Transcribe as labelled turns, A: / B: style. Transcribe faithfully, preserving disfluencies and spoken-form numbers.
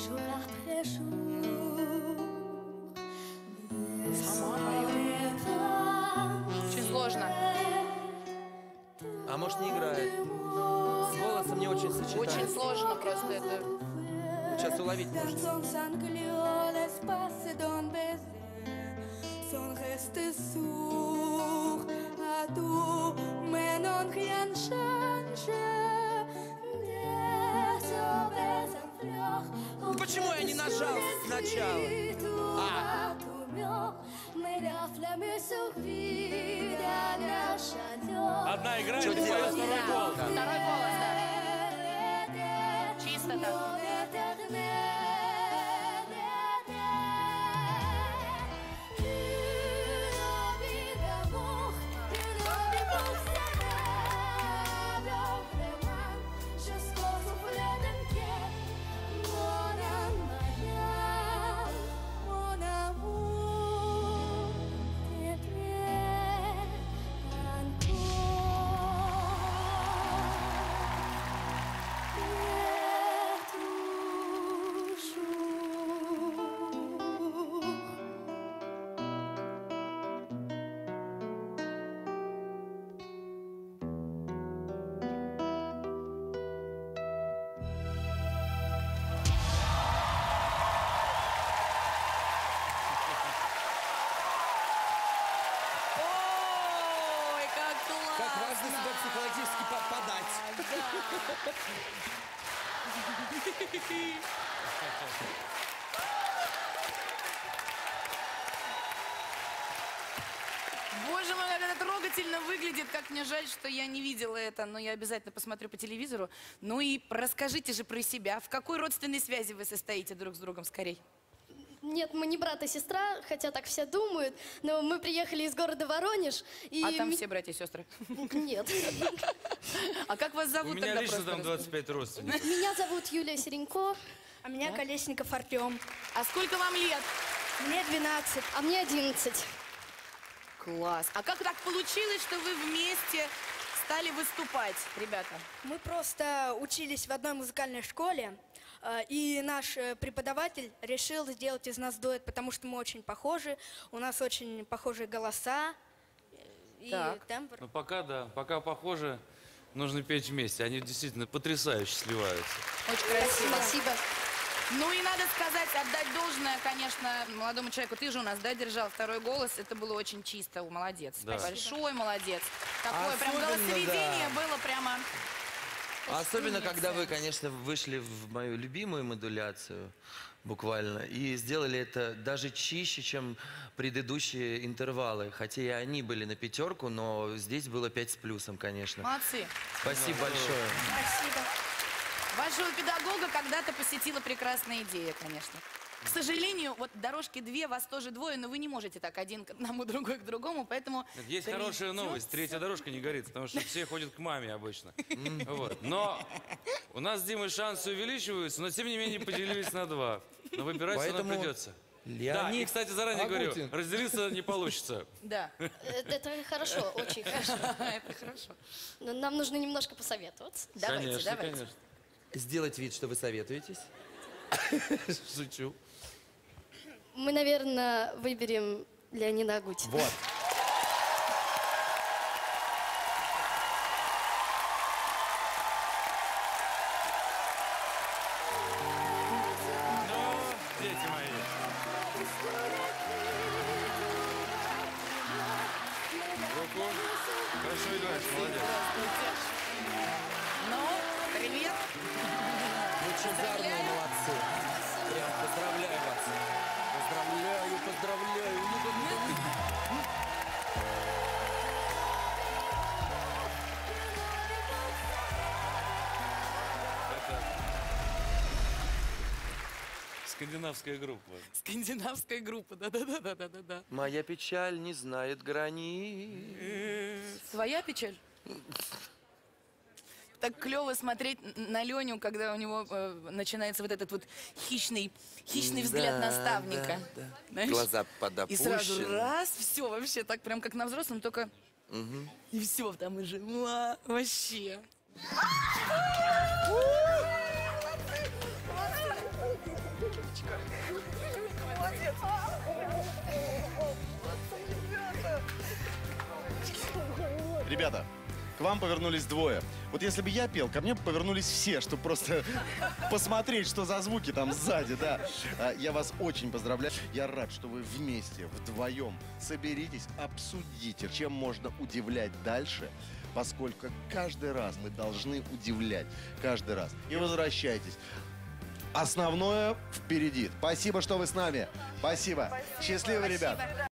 A: Сама поет. Очень сложно.
B: А может, не играет? С голосом не очень сочетается.
A: Очень сложно просто это.
B: Сейчас уловить можно. Почему я не нажал сначала? А.
C: Одна играет,
B: Что
C: и поет
B: делать?
C: второй голос.
A: Второй голос, да. Чисто так. Ой, как классно!
B: Как важно себя психологически по- подать.
A: Боже мой, как это трогательно выглядит, как мне жаль, что я не видела это, но я обязательно посмотрю по телевизору. Ну и расскажите же про себя, в какой родственной связи вы состоите друг с другом скорей?
D: Нет, мы не брат и сестра, хотя так все думают, но мы приехали из города Воронеж. И
A: А там
D: ми-
A: все братья и сестры.
D: Нет.
A: А как вас
C: У
A: зовут
C: меня
A: тогда
C: лично
A: просто
C: там
A: расскажите?
C: двадцать пять родственников.
D: Меня зовут Юлия Серенько,
E: А меня Колесников Артем.
A: А сколько вам лет?
E: Мне двенадцать.
D: а мне одиннадцать.
A: Класс. А как так получилось, что вы вместе стали выступать, ребята?
E: Мы просто учились в одной музыкальной школе, э, и наш э, преподаватель решил сделать из нас дуэт, потому что мы очень похожи, у нас очень похожие голоса э, и
A: Так.
E: тембр.
C: Ну пока да, пока похоже, нужно петь вместе. Они действительно потрясающе сливаются.
A: Очень красиво.
D: Спасибо.
A: Ну и надо сказать, отдать должное, конечно, молодому человеку. Ты же у нас, да, держал второй голос. Это было очень чисто. Молодец.
C: Да.
A: Большой молодец. Такое прям
B: Особенно,
A: голосоведение
B: да.
A: было прямо...
B: Особенно, когда вы, конечно, вышли в мою любимую модуляцию, буквально, и сделали это даже чище, чем предыдущие интервалы. Хотя и они были на пятерку, но здесь было пять с плюсом, конечно.
A: Молодцы.
B: Спасибо большое.
E: Спасибо.
A: Вашего педагога когда-то посетила прекрасная идея, конечно. К сожалению, вот дорожки две, вас тоже двое, но вы не можете так один к одному, другой к другому, поэтому...
C: Есть хорошая новость. Третья дорожка не горит, потому что все ходят к маме обычно. Вот. Но у нас с Димой шансы увеличиваются, но тем не менее поделились на два. Но выбирать все равно
B: Поэтому
C: придется. Да, и,
B: Леонид
C: кстати, заранее говорю,
B: Агутин.
C: разделиться не получится.
A: Да,
D: Это, это хорошо, очень хорошо.
A: это хорошо.
D: Но нам нужно немножко посоветоваться.
A: Давайте,
C: Конечно,
A: давайте.
C: конечно.
B: Сделать вид, что вы советуетесь.
C: Шучу.
D: Мы, наверное, выберем Леонида Агутина.
B: Вот.
C: Ну, дети мои. Руку. Хорошо играешь, молодец.
A: Ну, привет.
B: Лучезарные молодцы. Прям поздравляю вас. Поздравляю, поздравляю. Ну, ну, ну, ну.
C: Скандинавская группа.
A: Скандинавская группа, да-да-да-да-да-да.
B: Моя печаль не знает границ.
A: Твоя печаль? Так клево смотреть на Леню, когда у него э, начинается вот этот вот хищный, хищный взгляд
B: Да,
A: наставника.
B: да, да.
A: Знаешь?
B: Глаза
A: И
B: подопущены.
A: сразу раз, все, вообще так прям как на взрослом, только и все там уже. Муа, вообще.
F: Ребята, к вам повернулись двое. Вот если бы я пел, ко мне бы повернулись все, чтобы просто посмотреть, что за звуки там сзади, да. А, Я вас очень поздравляю. Я рад, что вы вместе, вдвоем соберитесь, обсудите, чем можно удивлять дальше, поскольку каждый раз мы должны удивлять. Каждый раз. И возвращайтесь. Основное впереди. Спасибо, что вы с нами. Спасибо. Счастливо, ребят.